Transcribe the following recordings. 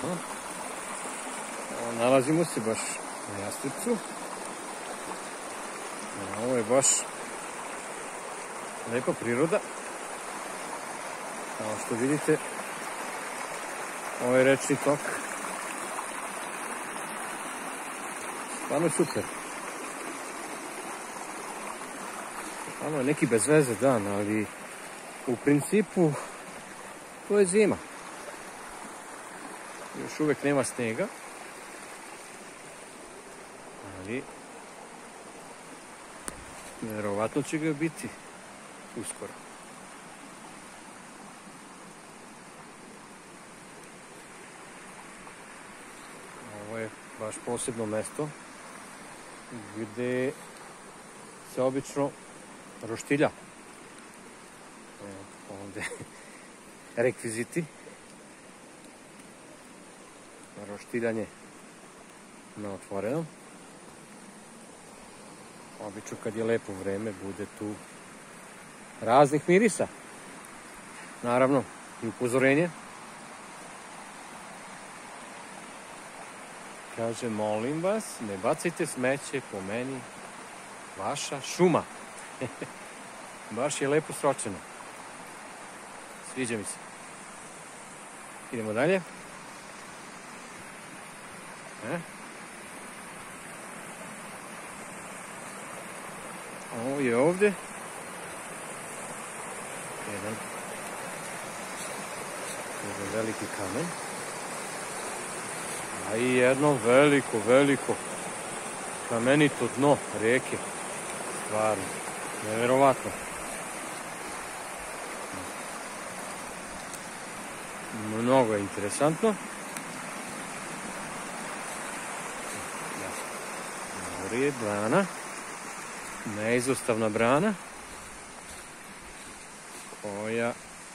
Nalazimo se baš na Jastrepcu. Ovo je baš lepa priroda. Kao što vidite, ovo je rečni tok. Stvarno je super. Stvarno je neki bez veze dan, ali u principu to je zima. Još uvek nema snega. Ali verovatno će ga biti uskoro. Ovo je baš posebno mesto gde se obično roštilja. Ovde rekviziti. Roštiljanje na otvorenom. Obično kad je lepo vreme bude tu raznih mirisa. Naravno i upozorenje. Kaže, molim vas, ne bacajte smeće po meni, vaša šuma. Baš je lepo sročeno. Sviđa mi se. Idemo dalje. Ovo je ovde jedan veliki kamen, a i jedno veliko kamenito dno reke. Stvarno, neverovatno. Mnogo je interesantno. Ovo je brana, neizostavna brana, koja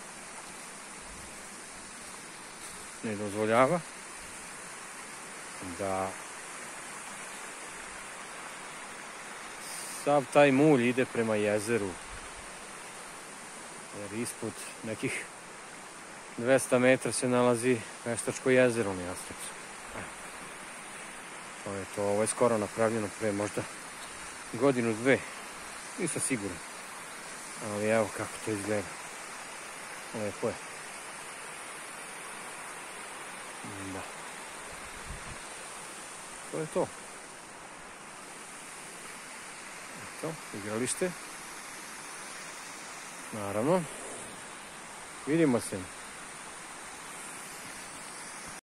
ne dozvoljava da sav taj mulj ide prema jezeru, jer ispod nekih 200 metra se nalazi Veštačko jezero na Jastrepcu. To je to, ovo je skoro napravljeno pre možda godinu, dve, nisam siguran, ali evo kako to izgleda, lepo je. Da. To je to. Eto, igralište. Naravno. Vidimo se.